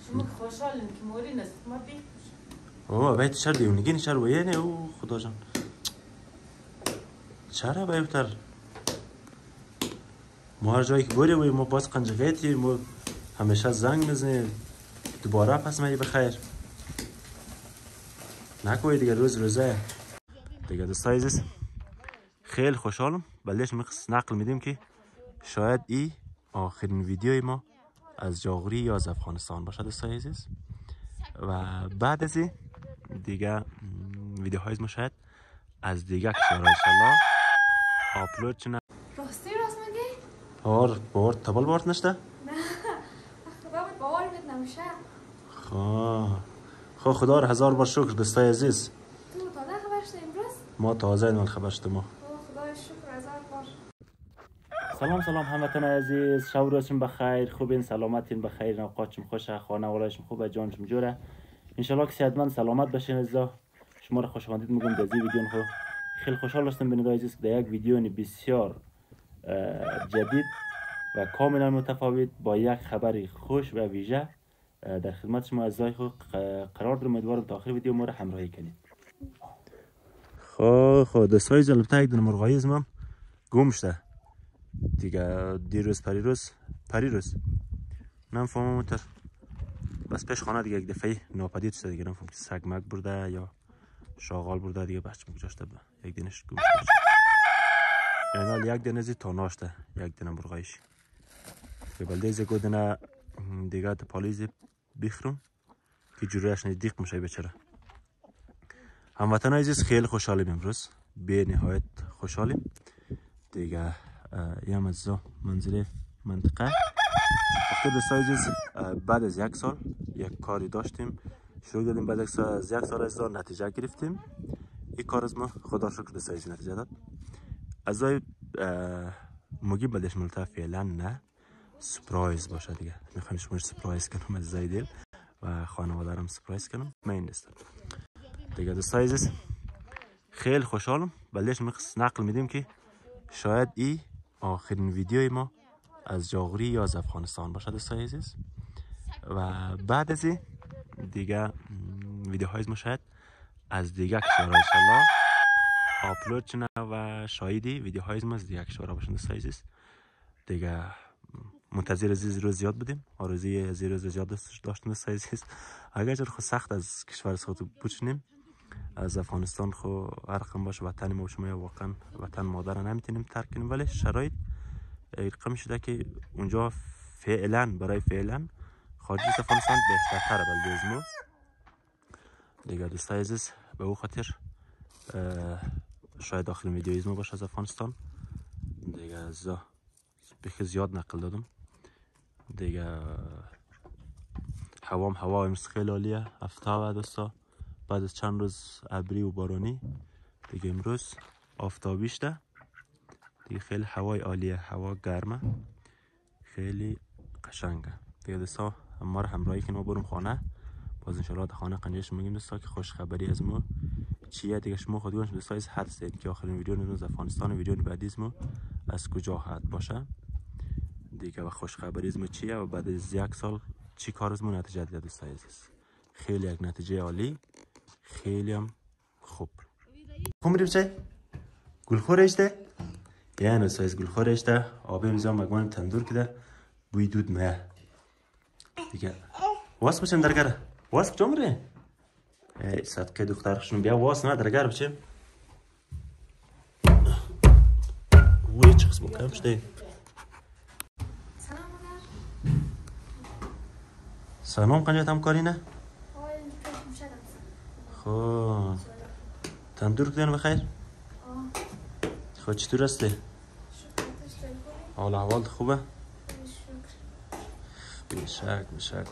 شما خوشحالین که موری نست ما بی اوه باید چرا دیونگی نشر و یعنی او خدا جان چرا بایوتر ما هر جایی که بریم ما باز قنجقیتی ما همیشه زنگ میزنیم دوباره پس میایی بخیر نکوی دیگه روز روزه دیگه دوستای عزیز خیلی خوشحالم بلدش مخص نقل میدیم که شاید ای آخرین ویدیوی ما از جاغوری یا از افغانستان باشه دوستای عزیز و بعد از این دیگه ویدیوهای ما شاید از دیگه کشورهای انشالله آپلود چنه راستی راست میگی؟ باور تبال بارت نشته؟ نه خدا باور بید نمیشه خب خدا رو هزار بار شکر دوستای عزیز تو تازه خبر شده امروز؟ ما تازه من خبر شده ما خدای شکر هزار بار سلام هموطن عزیز شب روزتون بخیر خوبین سلامتین بخیر اوقاتتون خوشه خانه ولایتون خوبه جانتون جوره انشالله که صحتمند سلامت باشین عزیزا شما رو خوش آمدید میگم در این ویدیو خو خیلی خوشحال هستم ببینید عزیز که در یک ویدیو بسیار جدید و کاملا متفاوت با یک خبر خوش و ویژه در خدمت شما عزیزای خو قرار دارم امیدوارم تا آخر ویدیو ما رو همراهی کنید خب دوستای عزیز البته یک دونه مرغای ازم گم شده دیگه دیروز پریروز نمیفهمم تر بس پیش خانه دیگه یک دفعه ناپدید شده دیگه نمیفهمم که سگ مگ برده یا شاغال برده دیگه بچه گذاشته یک دینش گم شده یعنی یک دینه زی تا ناشته یک دینه مرغایش که بلده زی گودنه دیگه تا پالیزی بخرم که جوریش ندیق میشه بچره هموطن عزیز خیلی خوشحالیم امروز به نهایت خوشحالیم دیگه یم از منزل منطقه وقتی دوستای عزیز بعد از یک سال یک کاری داشتیم شروع دادیم بعد از یک سال از نتیجه گرفتیم این کار از ما خدا شکر دوستای عزیز نتیجه داد از مگی بدش ملتا فعلا نه سپرایز باشه دیگه میخوام شماش سپرایز کنم از دل و خانواده‌ام سپرایز کنم من نیستم دیگه دوستای عزیز خیلی خوشحالم بلدش مخص نقل میدیم که شاید ای آخرین ویدیوی ما از جاغوری یا از افغانستان باشه دوستای عزیز و بعد از این دیگه ویدیوهای ما شاید از دیگه کشورهای انشالله آپلود چنه و شایدی ویدیوهای ما از دیگه کشورها باشن دوستای عزیز دیگه منتظر از روز زیاد بودیم آرزوی از روز زیاد داشتیم دوستای عزیز اگر خود سخت از کشور خود بچنیم از افغانستان خو هر رقم باشه وطن ما شما واقعا وطن مادر نمیتونیم ترک کنیم ولی شرایط رقم شده که اونجا برای فعلا خارج از افغانستان بهترتره بلده از ما دیگه دوستای عزیز به او خاطر شاید آخرین ویدیوی از ما باشه از افغانستان دیگه از بخی زیاد نقل دادم دیگه هوا امروز خیلی عالیه هفته و دوستا بعد از چند روز ابری و بارانی دیگه امروز آفتابی شده دیگه خیلی هوای عالیه هوا گرمه خیلی قشنگه دیگه دوستا ما رو همراهی کنیم و بریم خانه باز انشالله در خانه قنجهش میگیم دوستا که خوش خبری از ما چیه دیگه شما خودتون دوستا از حد زدید که آخرین ویدیو از افغانستان و ویدیو بعدی از ما از کجا حد باشه دیگه و خوش خبری از ما چیه و بعد از یک سال چی کار از ما نتیجه داده دوستای عزیز خیلی یک نتیجه عالی خیلی هم خوب میریم چای گلخور اشته یعنی سایز گلخور اشته آبی میزان مگوان تندور کده بوی دود میه دیگه واس بچم درگره واس کجا میره ای صدقه دخترشون بیا واس نه درگره بچم وی چه قسم کم شده سلام قنجت هم کاری نه خب تندور کدن بخیر خود چطور هستی؟ حال احوال خوبه؟ بشک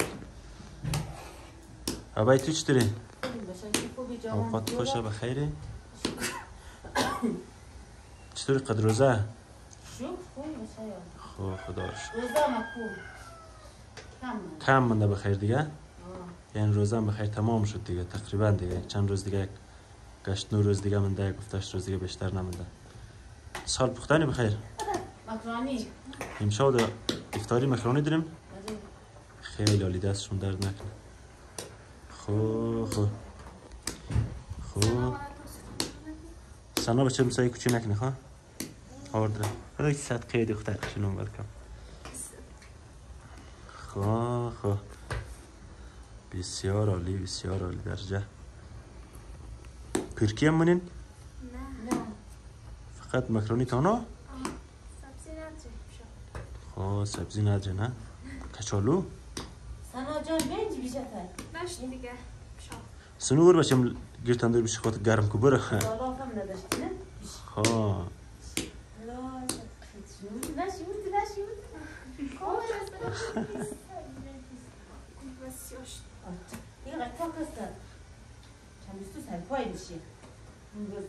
عبای تو چطوری؟ اوقات خوشه بخیری؟ چطوری قد روزه؟ خب خدا کم منده بخیر دیگه؟ یعنی روزه هم بخیر تمام شد دیگه تقریبا دیگه چند روز دیگه گشت 9 روز دیگه منده گفتش روز دیگه بیشتر نمونده سال پختنی بخیر مکرانی امشب افطاری مکرونی داریم خیلی عالی، دستشون درد نکنه. خو سنا بچه مسایی کوچی نکنه خواه آوردره حالا که صدقه دختر خشنون بلکم خو بسیار عالی، بسیار عالی درجه. پیرکی هم منین؟ نه فقط مکرونی تانا؟ سبزی نداره خواه سبزی نداره نه؟ کچالو؟ سنا جان بینج بیشه تر نشت دیگه شام سنور بچم گرتن دور بشه خاطر گرم که بره دالا هم نداشتی نه؟ خواه لا نشیورد بس یاشت این قطعه کسته چندستو سر پای میشه امروز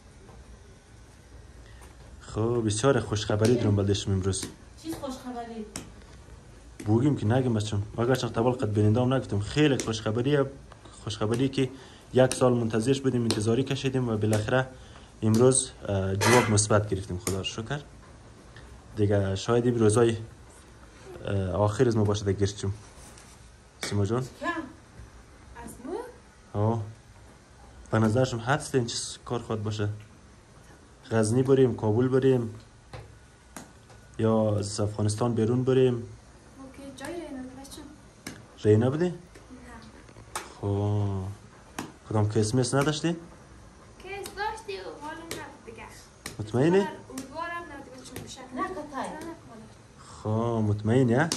خب بسیار خوشخبری دارم بلدشم امروز. چیز خوش خبری؟ بگیم که نگم بچم اگر چند طبال قد بیننده نگفتم خیلی خوشخبری که 1 سال منتظرش بودیم، انتظاری کشیدیم و بالاخره امروز جواب مثبت گرفتیم. خدا رو شکر دیگه. شاید این روزای آخر از ما باشه دیگه گرچم سیما جان. کم از مو به نظرشم حدس این چیز کار خواهد باشه. غزنی بریم، کابل بریم یا از افغانستان بیرون بریم. اوکی جای رینو بچم رینا بده؟ نه خب کدام که اسمس نداشتی؟ کیس داشتی و حالا نه دیگه مطمئنی؟ امیدوارم نه دیگه چون بشه نه قطعه خب مطمئنی ها؟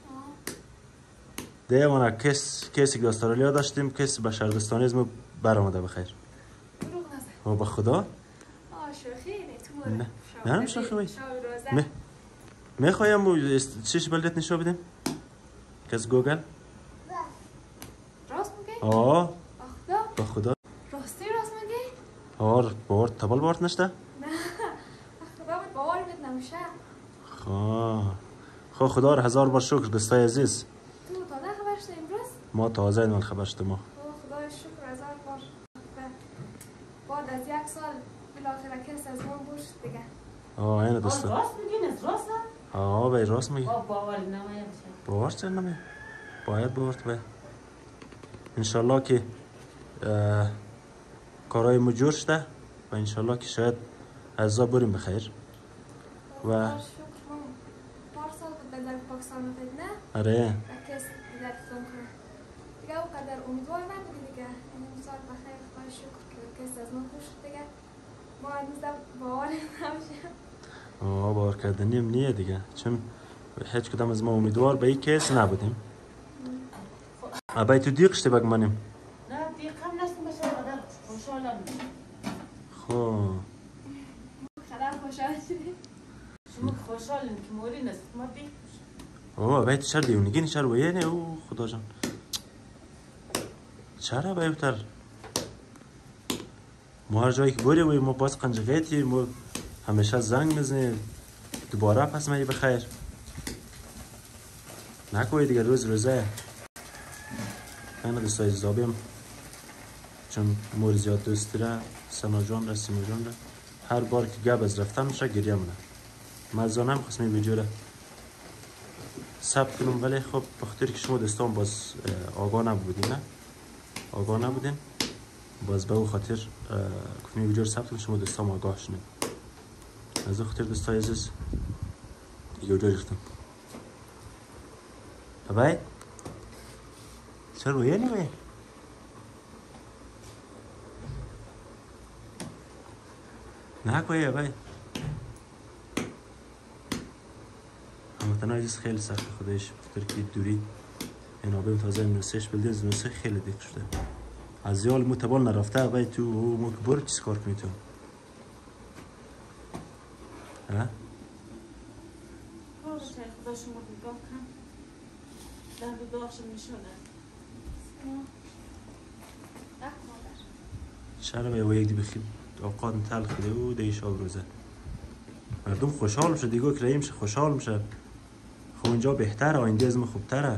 دیگه ما کسی که استرالیا داشتیم، کسی به شهردستانی از ما برآمده بخیر. دروغ نزن خب به خدا؟ شوخی نه تو نه نه هم شوخی بایی. شاو روزه میخوایم چیش بلدت نشو بدیم؟ که از گوگل؟ راست میگی؟ آه خدا به خدا راستی راست میگی؟ باور تبال بارت نشته؟ نه خدا بود باور بید نمیشه خب خدا رو 1000 بار شکر دوستای عزیز. تو تازه خبر شده امروز؟ ما تازه این خبر شده ما. خدای شکر 1000 بار بعد از 1 سال بالاخره کس از ما بوش دیگه اینه دوستا. راست میگین از راست بای راست میگی. باور نمایه بشه باور چرا نمی؟ باید باور تو انشالله که کارهای ما جور شده و انشالله که شاید از بریم بخیر و شکر پارسال بود در پاکستان بود نه؟ آره کس دیگر تون کنه دیگه او قدر امیدوار نبودی دیگه این سال بخیر خدا شکر که کس از ما خوش دیگه ما هنوز باور نمیشه باور کردنیم نیه دیگه، چون هیچ کدام از ما امیدوار به این کیس نبودیم. ابای تو دیق شده بگمانیم؟ نه دیقم نستیم بشه قدر خوشحالم خب خدا خوشحال شدی شما که خوشحالین که موری نست ما دیق ابای تو چرا دیونگی چرا وینه او خدا جان چرا ابای بتر ما هر جایی که بریم ما باز قنجقیتی ما همیشه زنگ میزنیم دوباره پس میری بخیر نکوی دیگه روزه اینه دوستای زابیم چون مور زیاد دوست داره سنا جان را سیما جان را هر بار که گب از رفتن میشه گریه مونه مزانم خواستم این ویدیو را ثبت کنم ولی خب بخاطر که شما دوستان باز آگاه نبودین نه آگاه نبودین باز به او خاطر گفتم این ویدیو را ثبت کنم شما دوستان آگاه شدین از او خاطر دوستای عزیز دیگه ویدیو ریختم بای چرا رویه نمی؟ نه کویه بای اما تنها عزیز خیلی سخت خودش بخاطر که دوری این آبیم تازه نوسش بلدین نوسه خیلی دیگ شده از یال مو تبال نرفته بای تو مو که برو چیز کار کنی تو ها؟ خدا شما بگاه کن در بگاهشم نشونه چرا به یک دی بخیر اوقات تلخ ده و دیگه شال روزه مردم خوشحال میشه دیگه که میشه خوشحال میشه خب اینجا بهتره آینده از ما خوبتره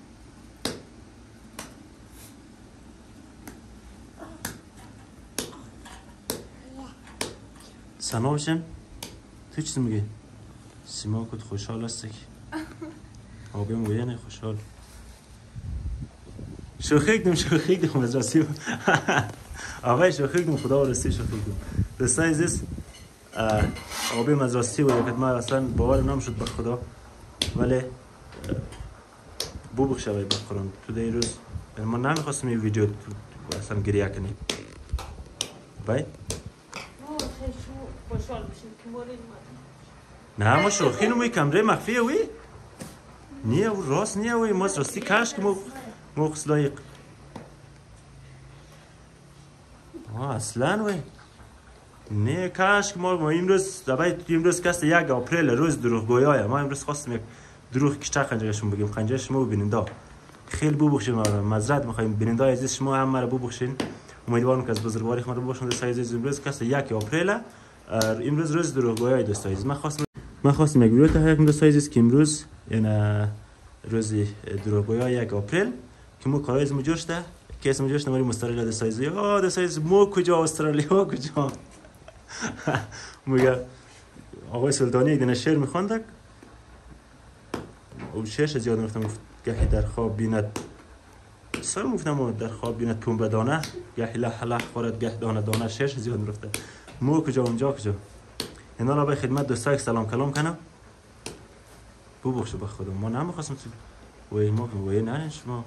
سنا بشن تو چیز میگه سیما کت خوشحال هستی که آبیم وینه خوشحال شوخی کردم از راستی آقای شوخی کردم خدا راستی شوخی کردم دوستای عزیز آبی از راستی و یکت ما اصلا باور نمیشد به خدا ولی ببخش آقای بقران تو در روز ما نمیخواستم این ویدیو اصلا گریه کنیم بای خوشحال بشیم که مورد نه ما شوخی نموی کمره مخفیه وی نیه و راست نیه وی ما راستی کش که مو خسلایق اصلا وی نه کش که ما امروز دبای امروز کست 1 آپریل روز دروغ گویای ما امروز خواستم یک دروغ کشته خنجرشون بگیم خنجر شما ببینید خیلی ببخشید ما معذرت میخوایم بیننده عزیز شما هم مرا ببخشین امیدوارم که از بزرگواری ما رو ببخشید دوستای عزیز امروز کست 1 آپریل امروز روز دروغگویی دوستای عزیز من خواستم یک ویدیو تهیه کنم دوستای عزیز که امروز این روز دروغگویی 1 آپریل که مو کارایز مجوشته که اسم مجوشته ماری استرالیا دوستای عزیز دوستای عزیز مو کجا استرالیا کجا میگه آقای سلطانی دیگه شعر میخوندک و شعرش زیاد میگفتم گهی در خواب بیند سر میگفتم در خواب بیند پنبه دانه گهی لح لح خورد گه دانه دانه شعرش زیاد میگفته مو کجا اونجا کجا اینا را به خدمت دوستای سلام کلام کنم ببخشید به خدا ما نمیخواستم وای ما وای نه شما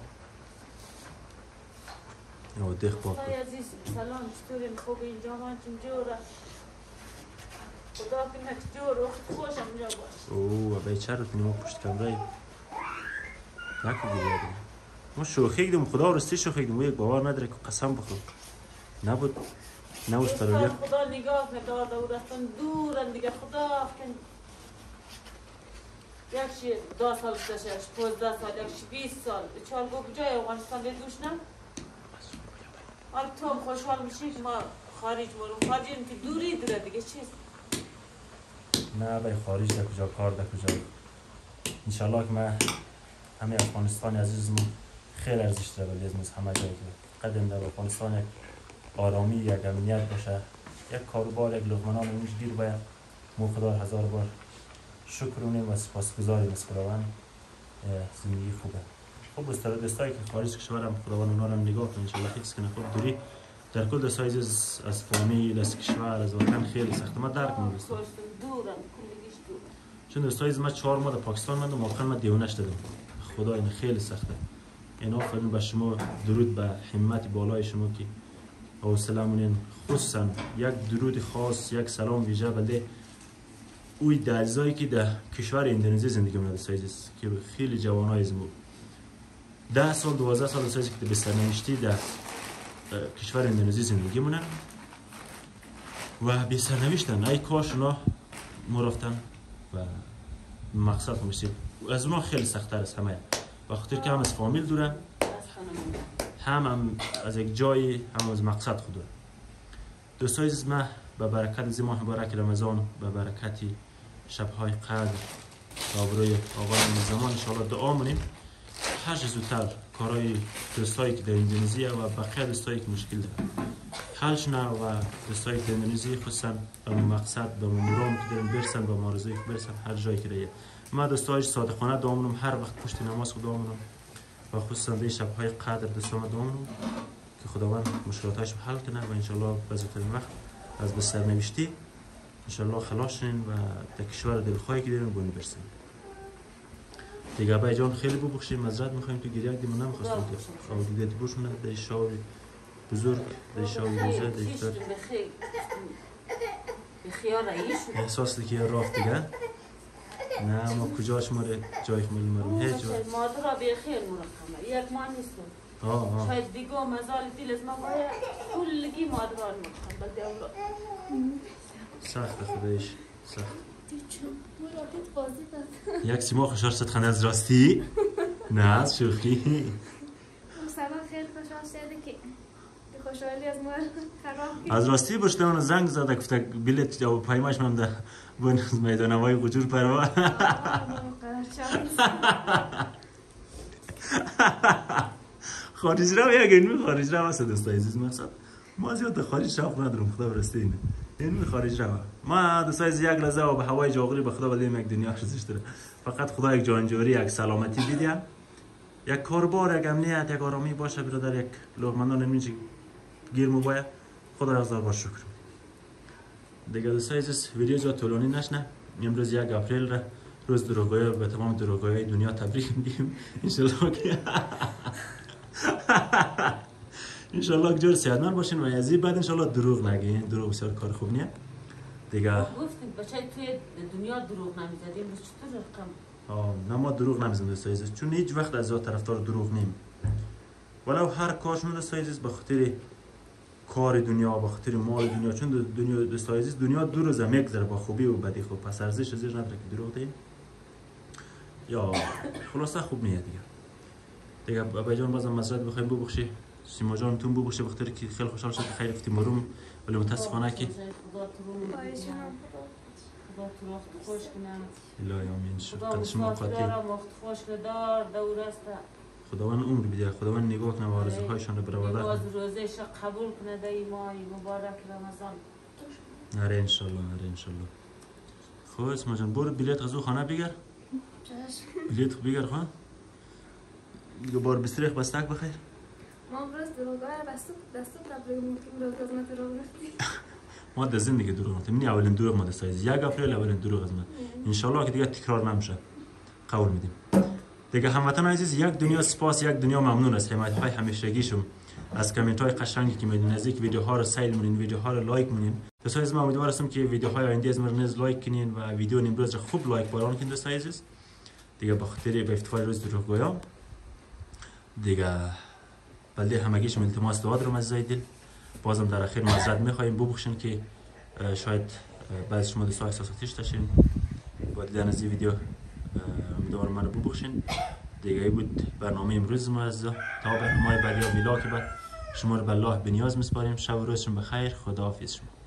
یا دخ پاک عزیز سلام چطورین خوب اینجا من جوره خدا کنه جور وقت خوشم اینجا باش اوه ابای چرا ما پشت کمره نکو ما شوخی کردیم خدا راستی شوخی کردیم و یک باور نداره که قسم بخور نبود استرالیا خدا نگاه نداره و رفتن دورن دیگه خدا کن یکشی 10 سال گذشت 15 سال یکشی 20 سال چهار گو کجای افغانستان دوش نه حالا تو هم خوشحال میشی که ما خارج برو خارجیم که دوری دوره دیگه چیست نه بای خارج در کجا کار در کجا انشالله که من همه افغانستان عزیزم خیلی ارزش داره ولی از همه جایی که قدم در افغانستان یک آرامی یک امنیت باشه یک کاروبار یک لقمه‌نان اونج گیر باید مو خدا 1000 بار شکرونیم و سپاسگزاریم از خداوند زندگی خوبه خب دوستایی که خارج کشورم خداوند اونا رو نگاه کنه انشالله حفظ کنه خب دوری در کل دوستای عزیز از فامیل از کشور از وطن خیلی سخته ما درک می‌کنم چون دوستای عزیز ما 4 ماه در پاکستان موندم واقعا ما دیوانش دادم خدا این خیلی سخته اینا فهمید به شما درود به همت بالای شما که حوصله‌مون خصوصا یک درود خاص یک سلام ویژه بده اوی درزایی که در کشور اندونزی زندگی می‌کنه دوستای عزیز که خیلی جوانای از ما 10 سال 12 سال دوستای عزیز که به سرنوشتی در کشور اندونزی زندگی مونن و به سرنوشتن ای کاش اونا مرفتن و مقصد میشید از اونا خیلی سخت‌تر است همه و خاطر که هم از فامیل دوره هم از یک جای هم از مقصد خود دوره دوستای عزیز ما به برکت از ماه مبارک رمضان به برکت شب‌های قدر و آبروی آقای زمان ان شاء الله دعا مونیم هر چه زودتر کارهای دوستایی که در اندونزی و بقیه دوستایی که مشکل دارن حل شنه و دوستایی که در اندونزی خصوصا به مقصد به مرام که دارن برسن به معرضه که برسن هر جایی که دیگه ما دوستای صادقانه دعا مونم هر وقت پشت نماز خدا مونم و خصوصا در شب‌های قدر دوستام دعا مونم که خداوند مشکلاتش حل کنه و ان شاء الله به زودترین وقت از به سرنوشتی ان شاء الله خلاص شین و در کشور دلخواهی که دارن بون برسن دیگه ابای جان خیلی ببخشید معذرت می‌خوایم تو گریه دیگه من نمی‌خواستم که آدیده بوشونه در شاور بزرگ در شاور روزه در افطار بخیار رئیس احساس دیگه رفت دیگه نه ما کجاش ماره جای خمالی مرو هیچ جا مادر را بخیر مرخمه یک ماه نیستم شاید دیگه مزال دیل از ما باید کلگی مادر را مرخم بلده اولاد سخت خودش سخت یک سیما خوشحال شد خنده از راستی نه از شوخی سلام خیلی خوشحال شده که خوشحالی از ما خراب از راستی بشته اون زنگ زده گفته بلیت یا پیماش من ده بون میدان هوای قجور پروا خارج رو یک اینمی خارج رو واسه دوستای عزیز مقصد ما زیاد خارج شوق ندارم خدا برسته اینه اینمی خارج رو ما دوستای عزیز یک لحظه و به هوای جاغوری به خدا بدیم یک دنیا ارزش داره فقط خدا یک جانجوری یک سلامتی بیدیم یک کاربار، یک امنیت، یک آرامی باشه برادر، یک لغمندان اینجا گیر موبایل. خدا هزار بار شکر. دیگه دوستای عزیز ویدیو زیاد طولانی نشنه. امروز 1 اپریل را روز دروغگویی به تمام دروغگویی دنیا تبریک میگیم. انشالله که جور صحتمند باشین و از این بعد انشالله دروغ نگین. دروغ بسیار کار خوب نیه دیگه. گفتید بچه توی دنیا دروغ نمیزدیم، چطور رقم؟ نه ما دروغ نمیزنیم دوستای عزیز، چون هیچ وقت از طرفدار دروغ نیم. ولو هر کارشون دوستای عزیز به خاطر کار دنیا، به خاطر مال دنیا، چون دنیا دوستای عزیز دنیا دو روزه میگذره با خوبی و بدی. خوب پس ارزش ازش نداره که دروغ دیم یا خلاصه خوب نیه دیگه. بابا جان بازم معذرت بخوایم ببخشی، سیما جان تون ببخشی بخاطر که خیلی خوشحال شد که خیر گفتیم مروم، ولی متاسفانه که خدا تو رو خوش کنه. الهی آمین. خدا شما مسافران را خوش دار دور است. خداوند عمر بده، خداوند نگاه کنه و آرزوهایشان رو برآورده کنه. نماز روزهش قبول کنه در این ماه مبارک رمضان. نره انشالله، نره انشالله. خب اسما جان برو بلیط غذا خانه بگیر. بلیط بگیر خان. دیگه بار بستریخ بستک بخیر. ما امروز دروغگوی دستو تبریک میگیم. امروز قسمت رو گفتی. ما در زندگی دروغ نگفتیم. منی اولین دروغ ما دستایز 1 اپریل اولین دروغ از من. انشالله که دیگه تکرار نمیشه. قول میدیم. دیگه هموطن عزیز یک دنیا سپاس، یک دنیا ممنون از حمایت های همیشگیشون، از کامنت های قشنگی که میدین، از اینکه ویدیوها رو سیل مونین، ویدیوها رو لایک مونین. دوستای عزیز من امیدوار هستم که ویدیوهای آینده از من نیز لایک کنین و ویدیو امروز خوب لایک باران کنین دوستای عزیز. دیگه به خاطر به افتخار روز دروغگویان دیگه بلده همگیشون التماس دعا دارم از دل. بازم در اخیر معذرت میخوایم، ببخشین که شاید بعضی شما دوستا احساساتیش داشتین با دیدن از این ویدیو. امیدوارم منو ببخشین. دیگه ای بود برنامه امروز ما از تا برنامه بعدی و ویلا که بعد شما رو به الله به نیاز میسپاریم. شب و روزتون بخیر. خداحافظ شما.